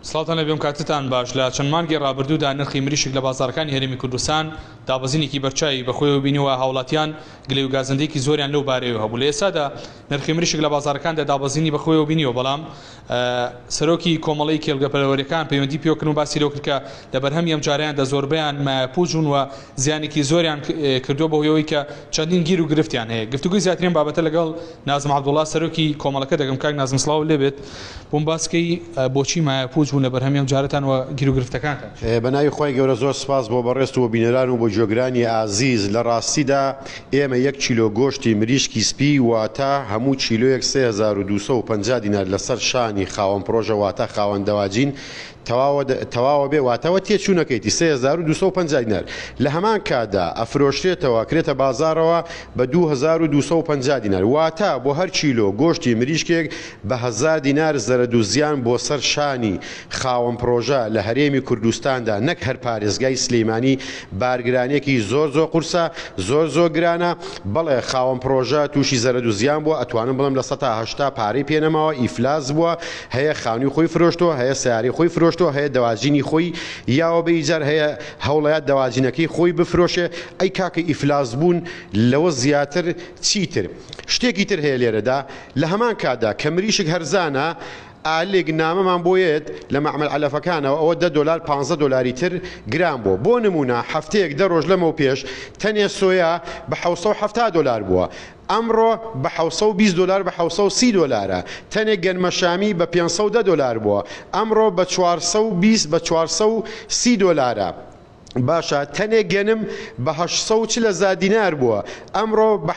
سڵاتان لەبێم کاتتان باش لە چەند مانگی ڕابردوودا نرخی مریشک لە بازارەکانی هەرێمی کوردستان دابەزینێکی بەرچاوی بەخۆیەوە بینیوە هاوڵاتیان گلەی و گازندەیەکی زۆریان لەو بارەیەوە هەبوو لە ئێستادا نرخی مریشک لە بازارەکاندا دابەزینی بەخۆیەوە بینیوە بەڵام سەرۆکی کۆمەڵی کێڵگەپەروەریەکان پەیوەندی پێوەکردن و باسی لەو کرد کە لە بەرهەمی ئەم جارەیاندا زۆربەیان مایەپووچون و زیانێکی زۆریان کردووە بەهۆیەوەی کە چەندین گیر و گرفتیان هەیە. گفتوگوی زیاترین بابەتە لەگەڵ نازم عەبدوڵڵا سەرۆکی کۆمەڵەکە دەکەم. کاک نازم سڵاو لێبێت بۆم باسکەی بۆچی مایەپووچون لە بەرهەمی ئەم جارەتانەوە گیر و گرفتەکانتان. بەناوی خۆی گەورە زۆر سپاس بۆ بەڕێست و بینەران و بۆ جۆگرانی ئازیز. لە ڕاستیدا ئێمە 1 کیلۆ گۆشتی مریشکی سپی واتە هەموو کیلۆیەک 3250 دینار لەسەر شانی خاوەن پرۆژە واتە خاوەن دەواجین تەواوە بێ واتەوە تێچوونەکەیتی 3250 دینار لە هەمان کادا ئەفرۆشرێتەوە کرێتە بازارەوە بە 2250 دینار واتە بۆ هەر کیلۆ گۆشتی مریشکێک بە 1000 دینار زەرد و زیان بۆ سەر شانی خاوەن پرۆژە لە هەرێمی کوردستاندا نەک هەر پارێزگای سلەیمانی بارگرانێکی زۆر قورسە زۆر گرانە. بەڵێ خاوەن پرۆژە تووشی زەرد و زیان بووە ئەتوانم بڵم لە 180 پارەی پێنەماوە ئیفلاس بووە هەیە خاونی خۆی فرۆشتەوە هەیە سیاری خۆی فرۆشتەوە هەیە دەواجینی خۆی یاوە بەیجار هەیە هەوڵەیە دەواجینەکەی خۆی بفرۆشێ. ئەی کاکە ئیفلاس بوون لەوە زیاتر چیتر شتێکی تر هەیە لێرەدا لە هەمان کادا کە مریشک هەرزانە ئالێک نامەمان بۆیێت لە مەعمەل عەلەفەکانەوە ئەوە $10 $15 تر گران بووە. بۆ نمونە هەفتەیەک 10 ڕۆژ لەمەوە پێش تەنێ سۆیا بە $770 بووە. ئەمڕۆ بە $720 بە $730 تەنێک گەنمەشامی بە $510 بووە. ئەمڕۆ بە 420 بە $430. باشە تەنێک گەنم بە 840 دینار بووە. ئەمڕۆ بە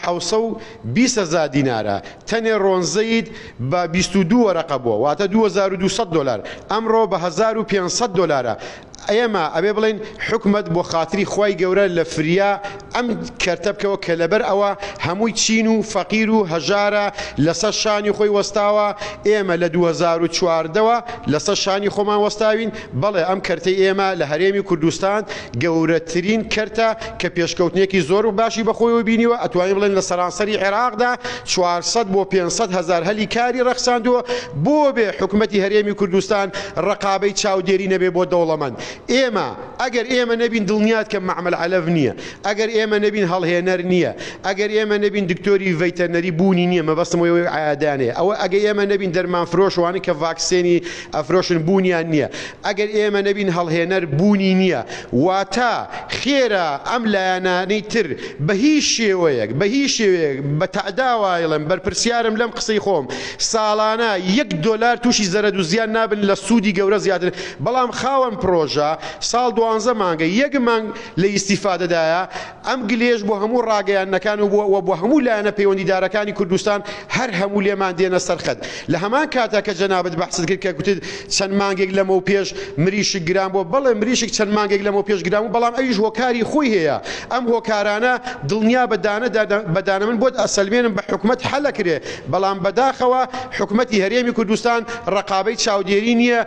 720 دینارە. تەنێ ڕۆنزەیت بە 22 وەرەقە بووە واتە $2200. ئەمڕۆ بە $1500. ئێمە ئەبێ بڵین حکومت بۆ خاتری خی گەورە لە فریا ئەم کەرتە بکەوە کە لەبەر ئەوە هەمووی چین و فەقیر و هەژارە لەسەر شانی خۆی وەستاوە. ئێمە لە 2014ەوە لەسەر شانی خۆمان وەستاوین. بەڵێ ئەم کەرتەی ئێمە لە هەرێمی کوردستان گەورەترین کەرتە کە پێشکەوتنێکی زۆر و باشی بەخۆیەوە بینیوە. ئەتوانین بڵێن لە سەرانسەری عێراقدا 400 بۆ 500 هزار هەلی کاری ڕەخساندووە بۆ بێ حکومەتی هەرێمی کوردستان ڕقابەی چاودێری نەبێ بۆ دەوڵەمەند. ئێمە ئەگەر ئێمە نەبین دڵنیات کە مەعمەل عەلەف نییە ئەگەر ئێمە نەبین هەڵهێنەر نییە ئەگەر ئێمە نەبین دکتۆری ڤەیتەرنەری بوونی نییە مەبەستمەوەی عیادانەیە ئەوە ئەگەر ئێمە نەبین دەرمان فرۆشوانی کە ڤاکسێنی ئەفرۆشن بوونیان نییە ئەگەر ئێمە نەبین هەڵهێنەر بوونی نییە واتە خێرە ئەم لایەنانەی تر بە هیچ شێوەیەک بە تەعداوایڵم بەرپرسیارم لەم قسەی خۆم ساڵانە $1 تووشی زەرد و زیان نابن لە سوودی گەورە زیاتر. بەڵام خاوەن پرۆژە ساڵ 12 مانگە 1 مانگ لە ئیستیفادەدایە ئەم گلێژ بۆ هەموو ڕاگەیاندنەکان و بۆ هەموو لایەنە پەیوەندیدارەکانی کوردستان هەر هەموو لێمان دێنە سەرخەت. لە هەمان کاتە کە جەنابەت بەحست کرد کە گوتت چەند مانگێک لەمەوە پێش مریشک گران بووە بەڵێ مریشک چەند مانگێک لەمەوە پێش گران بوو بەڵام ئەویش هۆکاری خۆی هەیە. ئەم هۆکارانە دڵنیا بەدانە من بۆت ئەسەلمێنم بە حکومەت هەلەکرێ بەڵام بەداخەوە حکومەتی هەرێمی کوردستان ڕقابەی چاودێری نییە.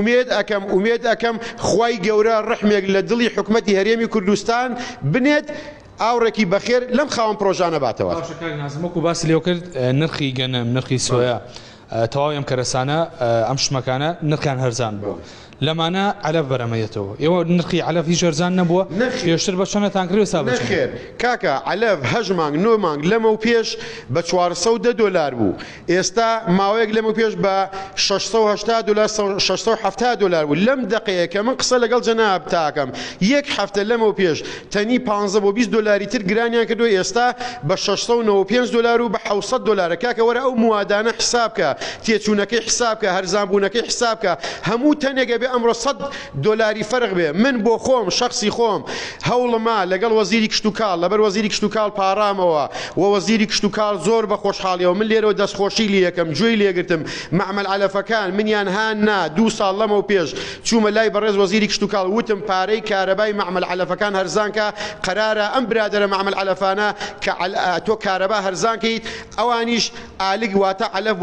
ئومێد ئەەکەم خی گەورە ڕحمێک لە دڵی حکومەتی هەرێمی کوردستان بنێت ئاوڕێکی بەخێر لەم خاوەن پرۆژانە باتەوە. نازمەکو باسی لێو کرد نرخی گەنم نرخی سۆیا تەواوی ئەم کەرەسانە ئەم شمەکانە نرخیان هەرزان بووە لەمانە عەلەف بەرەمەیەتەوە. ئێوە نرخی عەلەف هیچ هەرزان نەبووە پێشتر بە چەندتان کردوە سا نەخێر کاکە عەلەف 8 مانگ 9 مانگ لەمەو پێش بە $410 بوو. ئێستا ماوەیەک لەمە پێش بە $670 $670 بوو. لەم دقەیە کە من قسە لەگەڵ جەناب تاکەم 1 هەفتە لەمەوە پێش تەنی $15 بۆ $20 تر گرانیان کردو ئێستا بە $695 و بە $700. کاکە وەرە ئەو موادانە حسابکە تێچوونەکەی حسابکە هەرزانبوونەکەی حسابکە هەموو تەنێگە ئەمڕۆ $100 فەرق بێ. من بۆ خۆم شخصی خۆم هەوڵما لەگەڵ وەزیری کشت و کاڵ لەبەر وەزیری کشت و کاڵ پارامەوە و وەزیری کشت و کاڵ زۆر بە خۆشحاڵیەوە من لێرەوە دەستخۆشی لێ یەکەم گوێی لێگرتم مەعمەل عەلەفەکان منیان هانا 2 ساڵ لەمەوە پێش چوومە لای بەڕێز وەزیری کشت و کاڵ وتم پارەی کارەبای مەعمەل عەلەفەکان هەرزانکە قەرارە ئەم برادەرە مەعمەل عەلەفانە کە تۆ کارەبا هەرزانکەیت ئەوانیش ئالگ واتە عەلەف بۆ ئێمە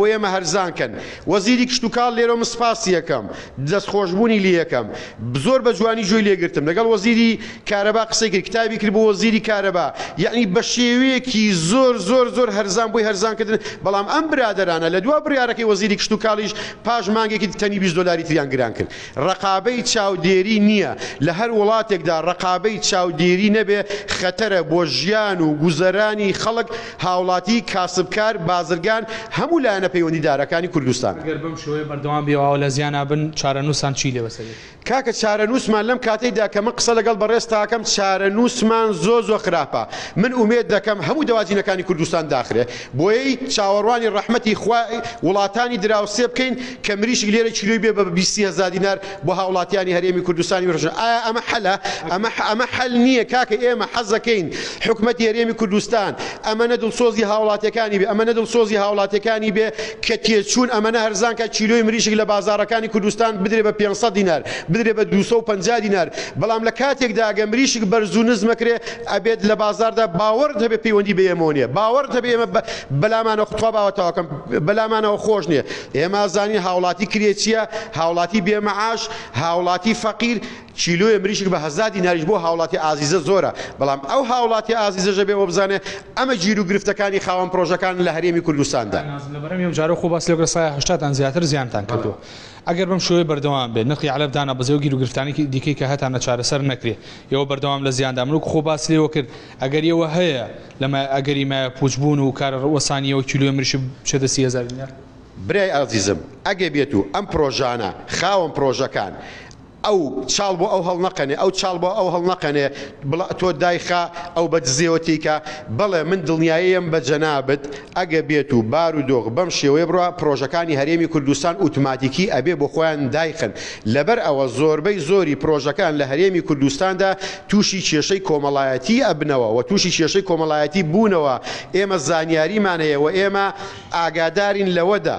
هەرزانکەن وەزیری کشت و کاڵ لێرە مسپاسی یەکەم دەستخۆشبوونی لێ یەکەم زۆر بە جوانی جوۆی لێگرتم لەگەڵ وەزیری کارەبا قسەی کرد کتابی کرد بۆ وەزیری کارەبا یعنی بە شێوەیەکی زۆر هەرزان بۆی هەرزانکردن بەڵام ئەم برادەرانە لە دوا بڕیارەکەی وەزیری کشت و کاڵیش پاش مانگێکی تەنی 20 دلاری تریان گران کرد ڕقابەی چاودێری نییە لە هەر وڵاتێکدا ڕقابەی چاودێری نەبێ خەتەرە بۆ ژیان و گوزەرانی خەڵک هاوڵاتی کاسبکار بازرگان هەموو لایەنە پەیوەندیدارەکانی کوردستان ئەگەر بەم شێوەیە بەردەوام بێەوە لە زیانە بن چارەنووسان چی لێ بەسەری کاکە چارەنووسمان لەم کاتەیدا کە من قسە لەگەڵ بەڕێز تاکەم چارەنووسمان زۆر خراپە من ئومێد دەکەم هەموو دەواجینەکانی کوردستان داخرێ بۆیەی چاوەڕوانی ڕەحمەتی خوای وڵاتانی دراوسێ بکەین کە مریشک لێرە چیلۆی بێ بە 20,000 دینار بۆ هاوڵاتیانی هەرێمی کوردستانی بڕژن ئایا ئەمە حەلە ئەمە حەل نییە کاکە ئێمە حەزەکەین حکومەتی هەرێمی کوردستان ئەمەنە دڵسۆزی هاوڵاتیەکانی بێ ئەمەنە دڵسۆزی هاوڵاتیەکانی بێ کە تێچوون ئەمەنە هەرزانکە چیلۆی مریشک لە بازارەکانی کوردستان بدرێ بە 500 دینار بدرێ بە 250 دینار بەڵام لە کاتێکدا ئەگە مریشک بەرز و نزمەکرێ ئەبێت لە بازاردا باوەڕ هەبێ پەیوەندی بە ئێمە نییە باوەڕ هەبێ ئێمە بەلامانە خوا باوەتەوەکەم بەلامانەوە خۆش نییە ئێمە زانین هاوڵاتی کرێ چییە هاوڵاتی بێمەعاش هاوڵاتی فەقیر چیلۆی مریشک بە 1000 دیناریش بۆ هاوڵاتی ئازیزە زۆرە بەڵام ئەو هاوڵاتی ئازیزەژە بێ بزانێ ئەمە گیر و گرفتەکانی خاوەن پرۆژەکان لە هەرێمی کوردستاندا لەبەرەم جارە خۆ باس لەگەڵ سایە 80 زیاتر زیانتان کردووە ئەگەر بەم شێوەیە بەردەوام بێت نرخی عەلەبدانە بەزێ و گیر و گرفتانی دیکەی کە هەتانە چارەسەر نەکرێ ئێوە بەردەوام لە زیاندا منوک خۆ باس لێوە کرد ئەگەر ئێوە هەیە لەمە ئەگەری مایە پوچبوون و کارە وەسانیەوە کیلۆی مریشک بچێتە 30,000 دینار برای ئازیزم ئەگە بێت و ئەم پرۆژانە خاوەن پرۆژەکان ئەو چاڵ بۆ ئەو هەڵ نەقەنێ ئەو چاڵ بۆ ئەو هەڵ نەقەنێ تۆ دایخا ئەو بە دزێوەتیکە بەڵێ من دڵنیاییم بە جەنابەت ئەگە بێت و بار و دۆغ بەم شێوەیە بڕە پرۆژەکانی هەرێمی کوردستان ئۆتۆماتیکی ئەبێ بۆ خۆیان دایخن لەبەر ئەوە زۆربەی زۆری پرۆژەکان لە هەرێمی کوردستاندا تووشی کێشەی کۆمەڵایەتی ئەبنەوە و تووشی کێشەی کۆمەڵایەتی بوونەوە ئێمە زانیاریمان هەیە و ئێمە ئاگادارین لەوەدا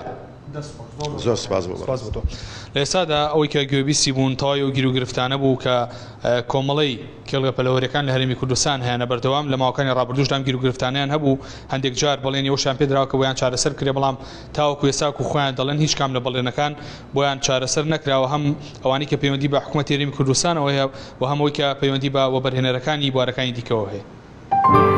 زۆر سپاس بۆ لە ئێستادا ئەوەی کە گوێبیستی بوون تاوای و گیر و گرفتانە بوو کە کۆمەڵەی کێڵگە پەلەوەریەکان لە هەرێمی کوردستان هەیەنە بەردەوام لە ماوەکانی ڕابردووشدام گیر و گرفتانیان هەبوو هەندێک جار بەڵێنی ئەوشیان پێدراوە کە بۆیان چارەسەر کرێ بەڵام تاوەکو ئێستا و خۆیان دەڵێن هیچ کام لە بەڵێنەکان بۆیان چارەسەر نەکراوە هەم ئەوانی کە پەیوەندی بە حکوومەتی هەرێمی کوردستانەوە هەیە و هەمەوەی کە پەیوەندی بە وەبەرهێنەرەکانی بوارەکانی دیکەوە هەیە